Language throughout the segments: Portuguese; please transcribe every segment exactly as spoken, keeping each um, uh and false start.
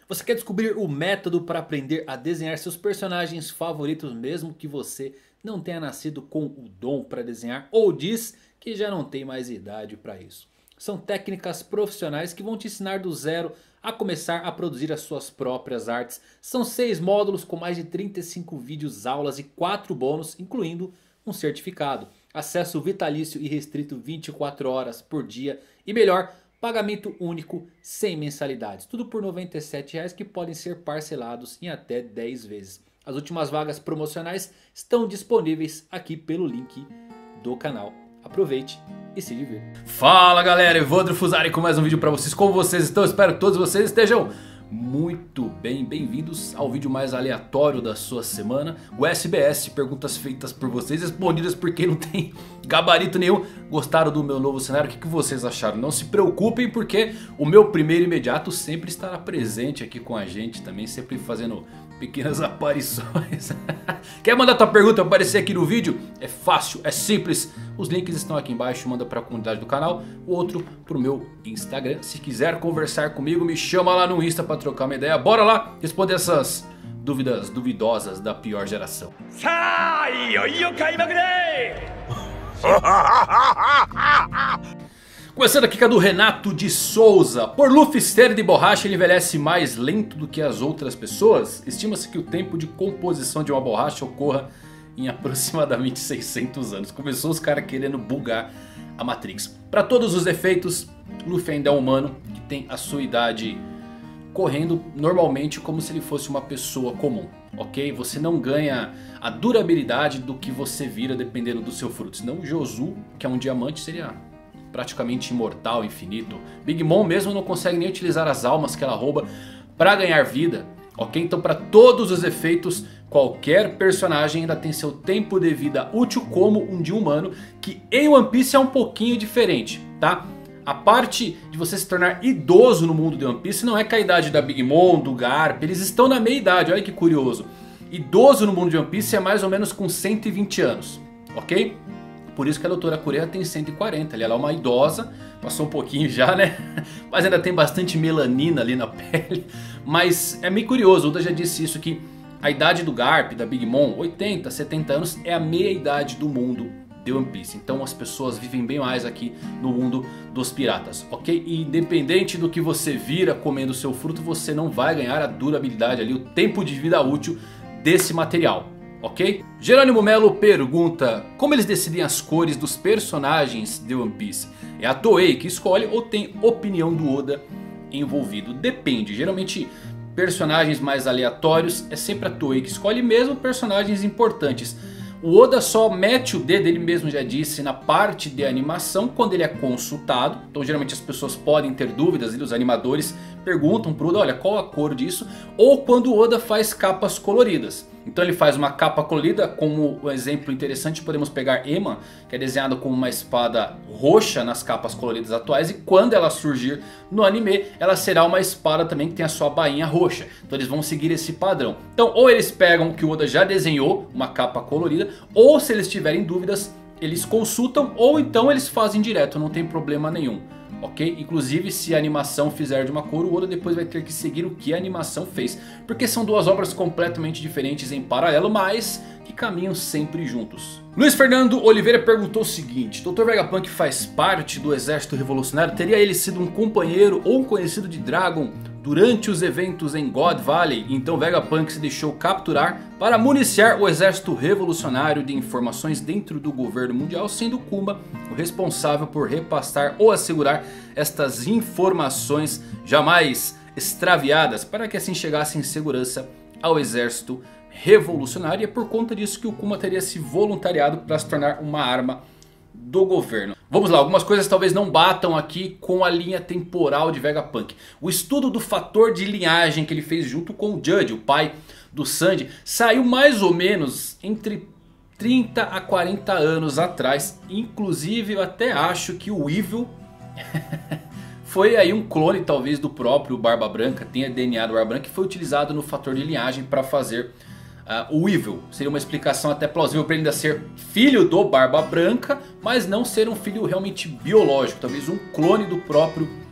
Você quer descobrir o método para aprender a desenhar seus personagens favoritos mesmo que você não tenha nascido com o dom para desenhar ou diz que já não tem mais idade para isso? São técnicas profissionais que vão te ensinar do zero a começar a produzir as suas próprias artes. São seis módulos com mais de trinta e cinco vídeos, aulas e quatro bônus, incluindo um certificado. Acesso vitalício e restrito vinte e quatro horas por dia e melhor, pagamento único sem mensalidades. Tudo por noventa e sete reais que podem ser parcelados em até dez vezes. As últimas vagas promocionais estão disponíveis aqui pelo link do canal. Aproveite e se divirta. Fala galera, Evandro Fusari com mais um vídeo pra vocês. Como vocês estão? Espero que todos vocês estejam muito bem. Bem-vindos ao vídeo mais aleatório da sua semana. O S B S, perguntas feitas por vocês, respondidas por quem não tem gabarito nenhum. Gostaram do meu novo cenário? O que vocês acharam? Não se preocupem porque o meu primeiro imediato sempre estará presente aqui com a gente também. Sempre fazendo pequenas aparições. Quer mandar tua pergunta para aparecer aqui no vídeo? É fácil, é simples. Os links estão aqui embaixo, manda para a comunidade do canal. O outro para o meu Instagram. Se quiser conversar comigo, me chama lá no Insta para trocar uma ideia. Bora lá responder essas dúvidas duvidosas da pior geração. Começando aqui com a do Renato de Souza. Por Luffy ser de borracha, ele envelhece mais lento do que as outras pessoas? Estima-se que o tempo de composição de uma borracha ocorra em aproximadamente seiscentos anos. Começou os caras querendo bugar a Matrix. Para todos os efeitos, Luffy ainda é um humano que tem a sua idade correndo normalmente como se ele fosse uma pessoa comum. Ok? Você não ganha a durabilidade do que você vira dependendo do seu fruto. Senão o Jozu, que é um diamante, seria praticamente imortal, infinito. Big Mom mesmo não consegue nem utilizar as almas que ela rouba para ganhar vida. Ok? Então para todos os efeitos, qualquer personagem ainda tem seu tempo de vida útil como um de humano. Que em One Piece é um pouquinho diferente, tá? A parte de você se tornar idoso no mundo de One Piece não é com a idade da Big Mom, do Garp. Eles estão na meia idade, olha que curioso. Idoso no mundo de One Piece é mais ou menos com cento e vinte anos, ok? Por isso que a doutora Kureha tem cento e quarenta. Ela é uma idosa, passou um pouquinho já, né? Mas ainda tem bastante melanina ali na pele. Mas é meio curioso, o Oda já disse isso, que a idade do Garp, da Big Mom, oitenta, setenta anos, é a meia idade do mundo de One Piece. Então as pessoas vivem bem mais aqui no mundo dos piratas, ok? E independente do que você vira comendo seu fruto, você não vai ganhar a durabilidade ali, o tempo de vida útil desse material. Ok? Jerônimo Melo pergunta: como eles decidem as cores dos personagens de One Piece? É a Toei que escolhe ou tem opinião do Oda envolvido? Depende, geralmente personagens mais aleatórios é sempre a Toei que escolhe, mesmo personagens importantes. O Oda só mete o dedo, ele mesmo já disse, na parte de animação quando ele é consultado. Então geralmente as pessoas podem ter dúvidas e os animadores perguntam pro Oda: olha, qual a cor disso? Ou quando o Oda faz capas coloridas. Então ele faz uma capa colorida, como um exemplo interessante podemos pegar Ema, que é desenhada com uma espada roxa nas capas coloridas atuais. E quando ela surgir no anime, ela será uma espada também que tem a sua bainha roxa. Então eles vão seguir esse padrão. Então ou eles pegam o que o Oda já desenhou, uma capa colorida, ou se eles tiverem dúvidas, eles consultam, ou então eles fazem direto, não tem problema nenhum. Ok? Inclusive se a animação fizer de uma cor, o Oda depois vai ter que seguir o que a animação fez. Porque são duas obras completamente diferentes em paralelo, mas que caminham sempre juntos. Luiz Fernando Oliveira perguntou o seguinte: doutor Vegapunk faz parte do exército revolucionário? Teria ele sido um companheiro ou um conhecido de Dragon durante os eventos em God Valley? Então Vegapunk se deixou capturar para municiar o exército revolucionário de informações dentro do governo mundial, sendo Kuma o responsável por repassar ou assegurar estas informações jamais extraviadas, para que assim chegasse em segurança ao exército revolucionário. E é por conta disso que o Kuma teria se voluntariado para se tornar uma arma do governo. Vamos lá, algumas coisas talvez não batam aqui com a linha temporal de Vegapunk. O estudo do fator de linhagem que ele fez junto com o Judge, o pai do Sanji, saiu mais ou menos entre trinta a quarenta anos atrás. Inclusive eu até acho que o Weevil foi aí um clone talvez do próprio Barba Branca, tem a D N A do Barba Branca, que foi utilizado no fator de linhagem para fazer Uh, o Weevil. Seria uma explicação até plausível para ele ainda ser filho do Barba Branca, mas não ser um filho realmente biológico. Talvez um clone do próprio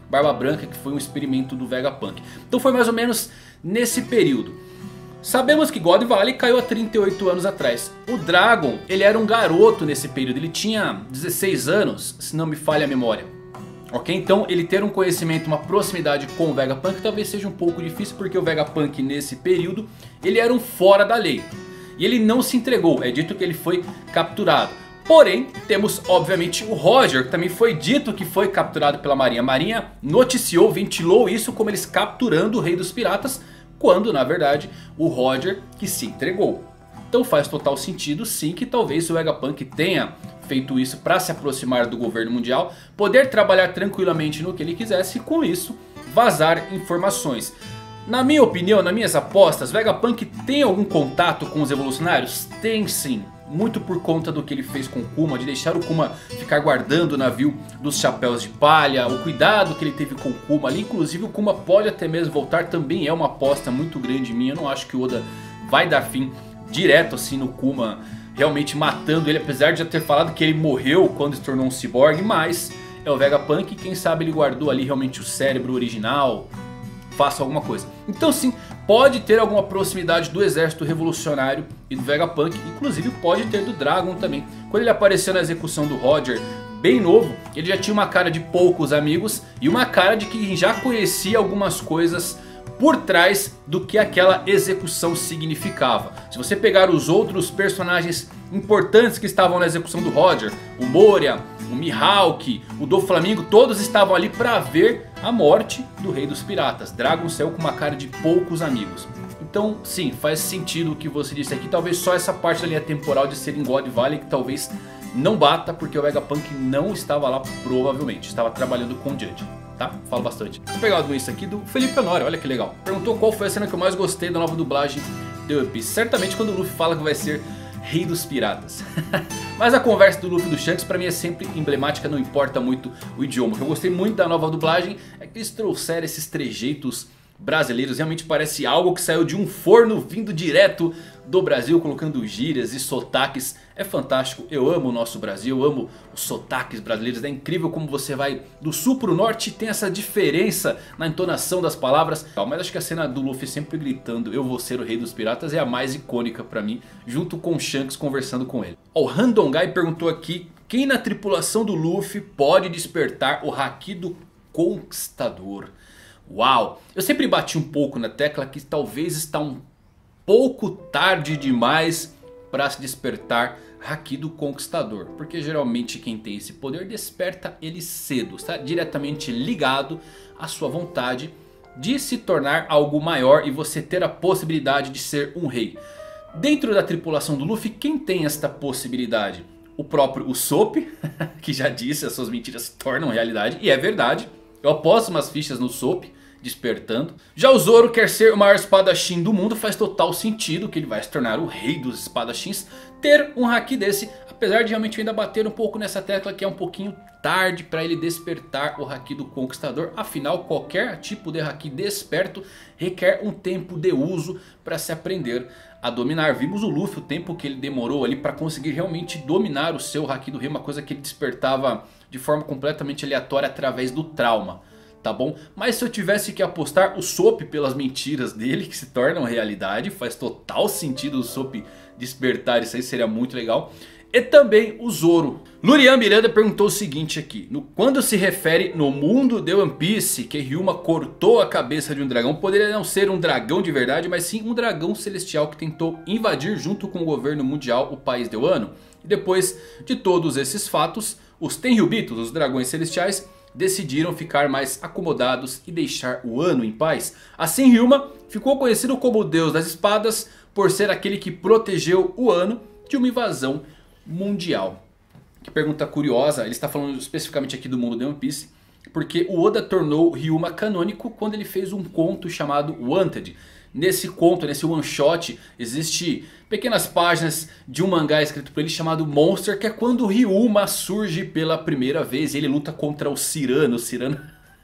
Barba Branca, que foi um experimento do Vegapunk. Então foi mais ou menos nesse período. Sabemos que God Valley caiu há trinta e oito anos atrás. O Dragon, ele era um garoto nesse período, ele tinha dezesseis anos, se não me falha a memória. Ok, então ele ter um conhecimento, uma proximidade com o Vegapunk talvez seja um pouco difícil, porque o Vegapunk nesse período, ele era um fora da lei. E ele não se entregou, é dito que ele foi capturado. Porém, temos obviamente o Roger, que também foi dito que foi capturado pela Marinha. A Marinha noticiou, ventilou isso como eles capturando o Rei dos Piratas, quando na verdade o Roger que se entregou. Então faz total sentido sim que talvez o Vegapunk tenha feito isso para se aproximar do governo mundial, poder trabalhar tranquilamente no que ele quisesse e com isso vazar informações. Na minha opinião, nas minhas apostas, Vegapunk tem algum contato com os evolucionários? Tem sim. Muito por conta do que ele fez com o Kuma, de deixar o Kuma ficar guardando o navio dos chapéus de palha, o cuidado que ele teve com o Kuma ali. Inclusive o Kuma pode até mesmo voltar, também é uma aposta muito grande minha. Eu não acho que o Oda vai dar fim direto assim no Kuma, realmente matando ele. Apesar de já ter falado que ele morreu quando se tornou um ciborgue, mas é o Vegapunk, quem sabe ele guardou ali realmente o cérebro original, faça alguma coisa. Então sim, pode ter alguma proximidade do exército revolucionário e do Vegapunk. Inclusive pode ter do Dragon também. Quando ele apareceu na execução do Roger, bem novo, ele já tinha uma cara de poucos amigos e uma cara de que já conhecia algumas coisas por trás do que aquela execução significava. Se você pegar os outros personagens importantes que estavam na execução do Roger, o Moria, o Mihawk, o Doflamingo, todos estavam ali para ver a morte do Rei dos Piratas. Dragon saiu com uma cara de poucos amigos. Então sim, faz sentido o que você disse aqui. Talvez só essa parte da linha temporal de ser em God Valley que talvez não bata, porque o Vegapunk não estava lá provavelmente. Estava trabalhando com o Judge, tá? Falo bastante. Vou pegar isso aqui do Felipe Honório, olha que legal. Perguntou qual foi a cena que eu mais gostei da nova dublagem de One Piece. Certamente quando o Luffy fala que vai ser Rei dos Piratas. Mas a conversa do Luffy e do Shanks pra mim é sempre emblemática, não importa muito o idioma. O que eu gostei muito da nova dublagem é que eles trouxeram esses trejeitos brasileiros. Realmente parece algo que saiu de um forno vindo direto do Brasil, colocando gírias e sotaques. É fantástico, eu amo o nosso Brasil, eu amo os sotaques brasileiros. É incrível como você vai do sul pro norte e tem essa diferença na entonação das palavras. Mas acho que a cena do Luffy sempre gritando "Eu vou ser o Rei dos Piratas" é a mais icônica pra mim, junto com o Shanks conversando com ele. O Randongai perguntou aqui: quem na tripulação do Luffy pode despertar o Haki do Conquistador? Uau, eu sempre bati um pouco na tecla que talvez está um pouco tarde demais para se despertar Haki do Conquistador. Porque geralmente quem tem esse poder desperta ele cedo, está diretamente ligado à sua vontade de se tornar algo maior e você ter a possibilidade de ser um rei. Dentro da tripulação do Luffy, quem tem esta possibilidade? O próprio Usopp, que já disse, as suas mentiras se tornam realidade, e é verdade. Eu aposto umas fichas no Usopp despertando. Já o Zoro quer ser o maior espadachim do mundo. Faz total sentido que ele vai se tornar o rei dos espadachins, ter um haki desse. Apesar de realmente ainda bater um pouco nessa tecla que é um pouquinho tarde para ele despertar o haki do Conquistador. Afinal, qualquer tipo de haki desperto requer um tempo de uso para se aprender a dominar. Vimos o Luffy, o tempo que ele demorou ali para conseguir realmente dominar o seu haki do rei. Uma coisa que ele despertava de forma completamente aleatória através do trauma. Tá bom? Mas se eu tivesse que apostar, o Usopp, pelas mentiras dele que se tornam realidade, faz total sentido o Usopp despertar, isso aí seria muito legal. E também o Zoro. Lurian Miranda perguntou o seguinte aqui: no, quando se refere no mundo de One Piece que Ryuma cortou a cabeça de um dragão, poderia não ser um dragão de verdade, mas sim um dragão celestial que tentou invadir junto com o governo mundial o país de Wano. E depois de todos esses fatos, os Tenryubitos, os dragões celestiais, decidiram ficar mais acomodados e deixar o Wano em paz. Assim Ryuma ficou conhecido como o Deus das Espadas por ser aquele que protegeu o Wano de uma invasão mundial. Que pergunta curiosa, ele está falando especificamente aqui do mundo de One Piece, porque o Oda tornou Ryuma canônico quando ele fez um conto chamado Wanted. Nesse conto, nesse one shot, existe pequenas páginas de um mangá escrito por ele chamado Monster, que é quando o Ryuma surge pela primeira vez e ele luta contra o Cyrano. O Cyrano,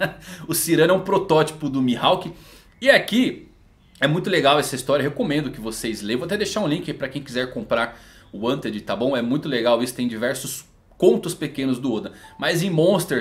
o Cyrano é um protótipo do Mihawk. E aqui é muito legal essa história, recomendo que vocês leiam. Vou até deixar um link aí para quem quiser comprar o Wanted, tá bom? É muito legal isso, tem diversos contos pequenos do Oda. Mas em Monsters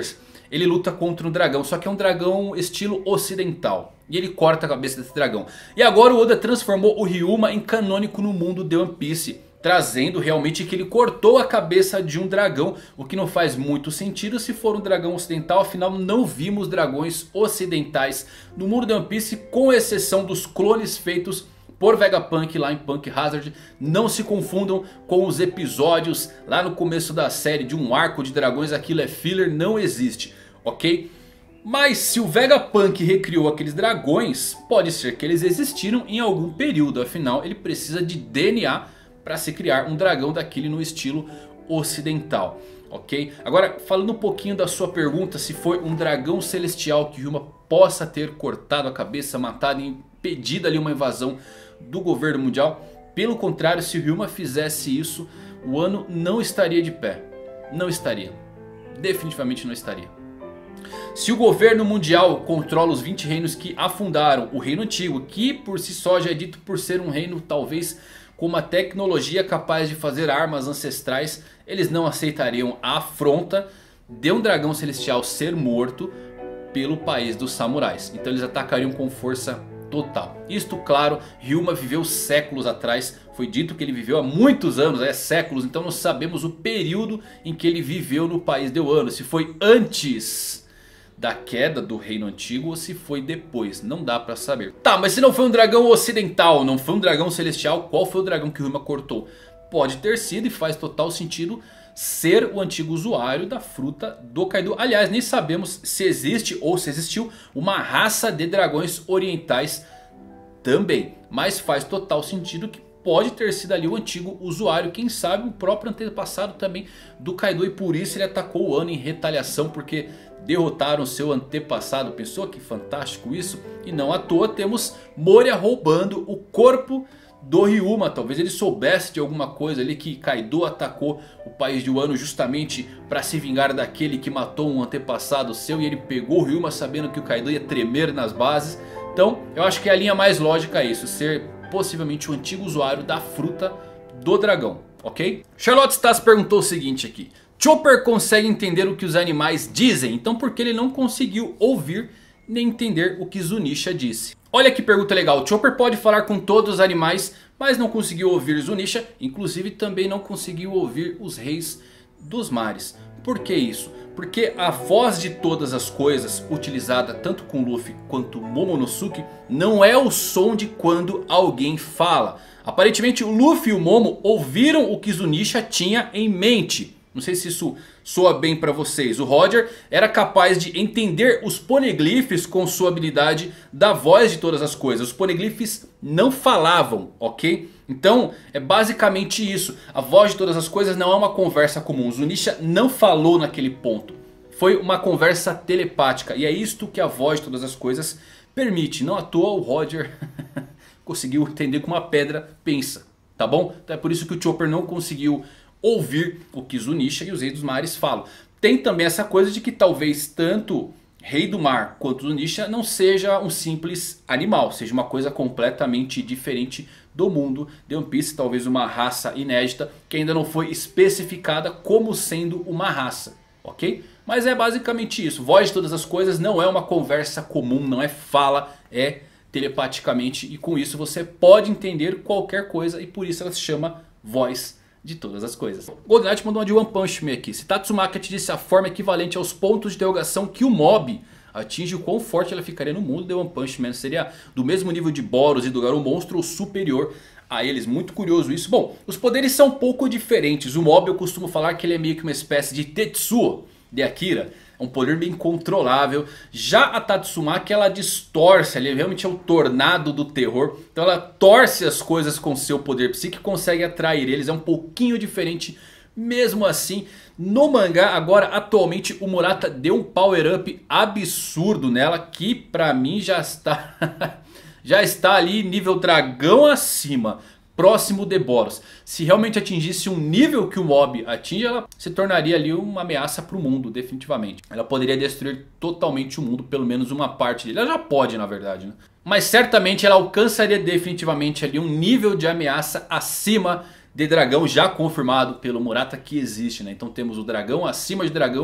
ele luta contra um dragão, só que é um dragão estilo ocidental. E ele corta a cabeça desse dragão. E agora o Oda transformou o Ryuma em canônico no mundo de One Piece, trazendo realmente que ele cortou a cabeça de um dragão. O que não faz muito sentido se for um dragão ocidental. Afinal não vimos dragões ocidentais no mundo de One Piece, com exceção dos clones feitos por Vegapunk lá em Punk Hazard. Não se confundam com os episódios lá no começo da série de um arco de dragões. Aquilo é filler, não existe, ok? Mas se o Vegapunk recriou aqueles dragões, pode ser que eles existiram em algum período. Afinal ele precisa de D N A para se criar um dragão daquele no estilo ocidental, ok? Agora falando um pouquinho da sua pergunta, se foi um dragão celestial que Ryuma possa ter cortado a cabeça, matado e impedido ali uma invasão do governo mundial. Pelo contrário, se Ryuma fizesse isso, o Wano não estaria de pé. Não estaria. Definitivamente não estaria. Se o governo mundial controla os vinte reinos que afundaram o reino antigo, que por si só já é dito por ser um reino talvez com uma tecnologia capaz de fazer armas ancestrais, eles não aceitariam a afronta de um dragão celestial ser morto pelo país dos samurais. Então eles atacariam com força total. Isto claro, Ryuma viveu séculos atrás. Foi dito que ele viveu há muitos anos, é séculos. Então não sabemos o período em que ele viveu no país de Wano. Se foi antes da queda do reino antigo ou se foi depois, não dá pra saber. Tá, mas se não foi um dragão ocidental, não foi um dragão celestial, qual foi o dragão que Ryuma cortou? Pode ter sido, e faz total sentido, ser o antigo usuário da fruta do Kaido. Aliás, nem sabemos se existe ou se existiu uma raça de dragões orientais também. Mas faz total sentido que pode ter sido ali o antigo usuário. Quem sabe o próprio antepassado também do Kaido. E por isso ele atacou o Wano em retaliação, porque derrotaram seu antepassado. Pensou que fantástico isso? E não à toa temos Moria roubando o corpo do Ryuma. Talvez ele soubesse de alguma coisa ali, que Kaido atacou o país de Wano justamente para se vingar daquele que matou um antepassado seu. E ele pegou o Ryuma sabendo que o Kaido ia tremer nas bases. Então eu acho que a linha mais lógica é isso, ser possivelmente o antigo usuário da fruta do dragão, ok? Charlotte Stas perguntou o seguinte aqui: Chopper consegue entender o que os animais dizem, então por que ele não conseguiu ouvir nem entender o que Zunisha disse? Olha que pergunta legal. Chopper pode falar com todos os animais, mas não conseguiu ouvir Zunisha. Inclusive também não conseguiu ouvir os reis dos mares. Por que isso? Porque a voz de todas as coisas, utilizada tanto com Luffy quanto Momonosuke, não é o som de quando alguém fala. Aparentemente o Luffy e o Momo ouviram o que Zunisha tinha em mente. Não sei se isso soa bem pra vocês. O Roger era capaz de entender os poneglyphs com sua habilidade da voz de todas as coisas. Os poneglyphs não falavam, ok? Então é basicamente isso. A voz de todas as coisas não é uma conversa comum. Zunisha não falou naquele ponto. Foi uma conversa telepática. E é isto que a voz de todas as coisas permite. Não à toa o Roger conseguiu entender como uma pedra pensa. Tá bom? Então é por isso que o Chopper não conseguiu ouvir o que Zunisha e os Reis dos Mares falam. Tem também essa coisa de que talvez tanto Rei do Mar quanto Zunisha não seja um simples animal. Seja uma coisa completamente diferente do mundo de One Piece. Talvez uma raça inédita que ainda não foi especificada como sendo uma raça. Ok? Mas é basicamente isso. Voz de todas as coisas não é uma conversa comum. Não é fala. É telepaticamente. E com isso você pode entender qualquer coisa. E por isso ela se chama voz de todas as coisas. Golden Knight mandou uma de One Punch Man aqui. Se Tatsumaki te disse a forma equivalente aos pontos de interrogação que o mob atinge, o quão forte ela ficaria no mundo de One Punch Man? Seria do mesmo nível de Boros e do Garou Monstro ou superior a eles? Muito curioso isso. Bom, os poderes são um pouco diferentes. O mob eu costumo falar que ele é meio que uma espécie de Tetsuo de Akira. É um poder bem controlável. Já a Tatsumaki ela distorce. Ela realmente é o tornado do terror. Então ela torce as coisas com seu poder psíquico. Consegue atrair eles. É um pouquinho diferente. Mesmo assim, no mangá agora atualmente o Murata deu um power up absurdo nela. Que pra mim já está, já está ali nível dragão acima. Próximo de Boros. Se realmente atingisse um nível que o mob atinge, ela se tornaria ali uma ameaça para o mundo, definitivamente. Ela poderia destruir totalmente o mundo, pelo menos uma parte dele. Ela já pode, na verdade, né? Mas certamente ela alcançaria definitivamente ali um nível de ameaça acima de dragão, já confirmado pelo Murata que existe, né? Então temos o dragão acima de dragão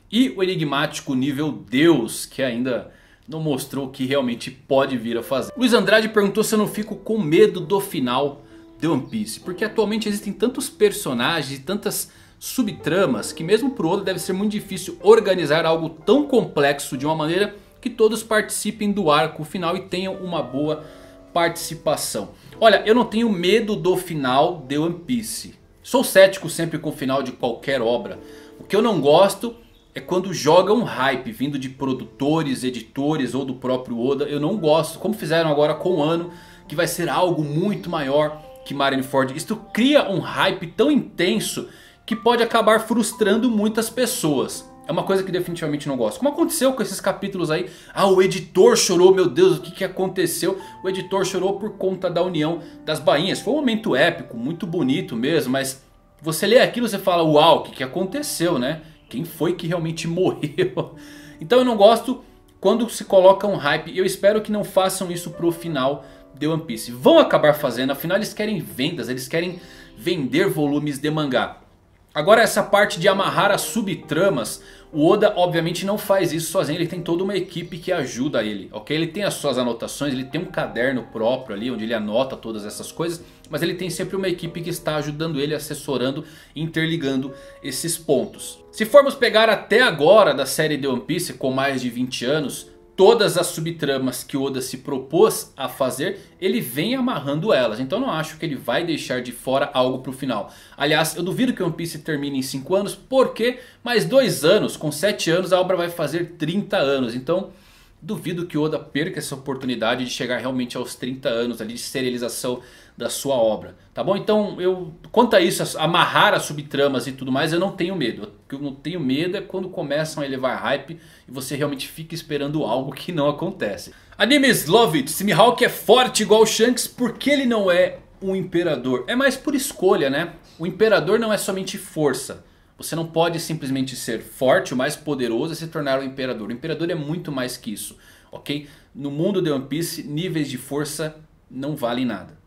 E o enigmático nível Deus, que ainda não mostrou o que realmente pode vir a fazer. Luiz Andrade perguntou se eu não fico com medo do final de One Piece. Porque atualmente existem tantos personagens e tantas subtramas que mesmo pro Oda deve ser muito difícil organizar algo tão complexo de uma maneira que todos participem do arco final e tenham uma boa participação. Olha, eu não tenho medo do final de One Piece. Sou cético sempre com o final de qualquer obra. O que eu não gosto é quando jogam hype vindo de produtores, editores ou do próprio Oda. Eu não gosto, como fizeram agora com o Wano, que vai ser algo muito maior que Marineford. Isto cria um hype tão intenso que pode acabar frustrando muitas pessoas. É uma coisa que definitivamente não gosto. Como aconteceu com esses capítulos aí. Ah, o editor chorou, meu Deus, o que, que aconteceu? O editor chorou por conta da união das bainhas. Foi um momento épico, muito bonito mesmo. Mas você lê aquilo e você fala, uau, o que, que aconteceu, né? Quem foi que realmente morreu? Então eu não gosto quando se coloca um hype. E eu espero que não façam isso pro final de One Piece. Vão acabar fazendo, afinal eles querem vendas, eles querem vender volumes de mangá. Agora essa parte de amarrar as subtramas, o Oda obviamente não faz isso sozinho, ele tem toda uma equipe que ajuda ele, ok? Ele tem as suas anotações, ele tem um caderno próprio ali onde ele anota todas essas coisas, mas ele tem sempre uma equipe que está ajudando ele, assessorando, interligando esses pontos. Se formos pegar até agora da série de One Piece com mais de vinte anos, todas as subtramas que Oda se propôs a fazer, ele vem amarrando elas. Então não acho que ele vai deixar de fora algo para o final. Aliás, eu duvido que One Piece termine em cinco anos. Porque mais dois anos, com sete anos, a obra vai fazer trinta anos. Então duvido que Oda perca essa oportunidade de chegar realmente aos trinta anos ali de serialização da sua obra. Tá bom? Então eu, quanto a isso, amarrar as subtramas e tudo mais, eu não tenho medo. O que eu não tenho medo é quando começam a elevar hype e você realmente fica esperando algo que não acontece. Animes Love It, se Mihawk é forte igual o Shanks, por que ele não é um imperador? É mais por escolha, né? O imperador não é somente força. Você não pode simplesmente ser forte, o mais poderoso e se tornar um imperador. O imperador é muito mais que isso, ok? No mundo de One Piece, níveis de força não valem nada.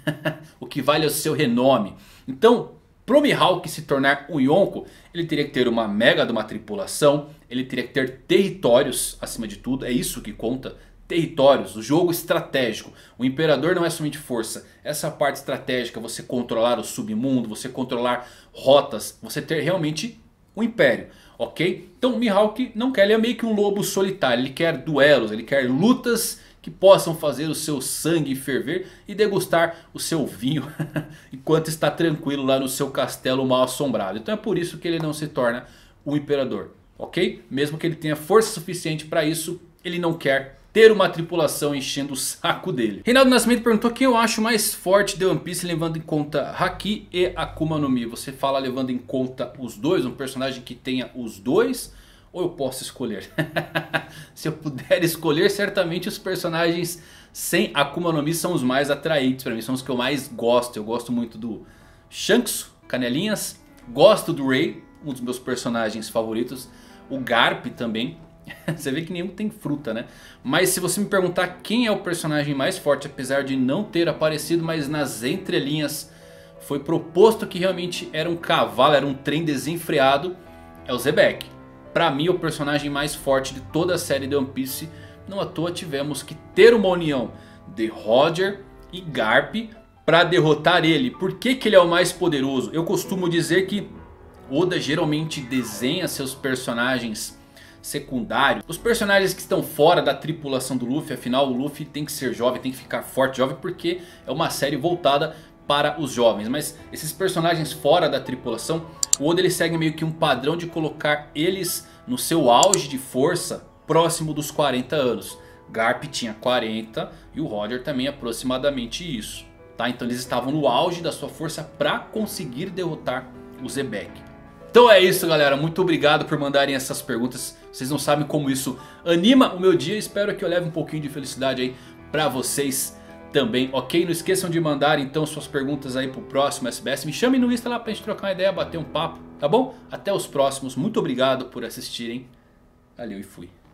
O que vale é o seu renome. Então, pro Mihawk se tornar um Yonko, ele teria que ter uma mega de uma tripulação. Ele teria que ter territórios acima de tudo. É isso que conta. Territórios, o jogo estratégico. O imperador não é somente força. Essa parte estratégica, você controlar o submundo, você controlar rotas, você ter realmente um império, ok? Então Mihawk não quer, ele é meio que um lobo solitário. Ele quer duelos, ele quer lutas que possam fazer o seu sangue ferver e degustar o seu vinho enquanto está tranquilo lá no seu castelo mal assombrado. Então é por isso que ele não se torna um imperador, ok? Mesmo que ele tenha força suficiente para isso, ele não quer ter uma tripulação enchendo o saco dele. Reinaldo Nascimento perguntou quem eu acho mais forte de One Piece levando em conta Haki e Akuma no Mi. Você fala levando em conta os dois, um personagem que tenha os dois? Ou eu posso escolher? Se eu puder escolher, certamente os personagens sem Akuma no Mi são os mais atraentes para mim. São os que eu mais gosto. Eu gosto muito do Shanks, Canelinhas. Gosto do Ray, um dos meus personagens favoritos. O Garp também. Você vê que nenhum tem fruta, né? Mas se você me perguntar quem é o personagem mais forte, apesar de não ter aparecido, mas nas entrelinhas foi proposto que realmente era um cavalo, era um trem desenfreado, é o Zebek. Pra mim, o personagem mais forte de toda a série de One Piece. Não à toa tivemos que ter uma união de Roger e Garp para derrotar ele. Por que que ele é o mais poderoso? Eu costumo dizer que Oda geralmente desenha seus personagens secundários, os personagens que estão fora da tripulação do Luffy. Afinal, o Luffy tem que ser jovem, tem que ficar forte, jovem, porque é uma série voltada para os jovens. Mas esses personagens fora da tripulação, o Oda ele segue meio que um padrão de colocar eles no seu auge de força próximo dos quarenta anos. Garp tinha quarenta e o Roger também aproximadamente isso, tá? Então eles estavam no auge da sua força para conseguir derrotar o Zebek. Então é isso, galera, muito obrigado por mandarem essas perguntas. Vocês não sabem como isso anima o meu dia. Espero que eu leve um pouquinho de felicidade aí pra vocês também, ok? Não esqueçam de mandar então suas perguntas aí pro próximo S B S. Me chame no Insta lá pra gente trocar uma ideia, bater um papo, tá bom? Até os próximos, muito obrigado por assistirem. Valeu e fui.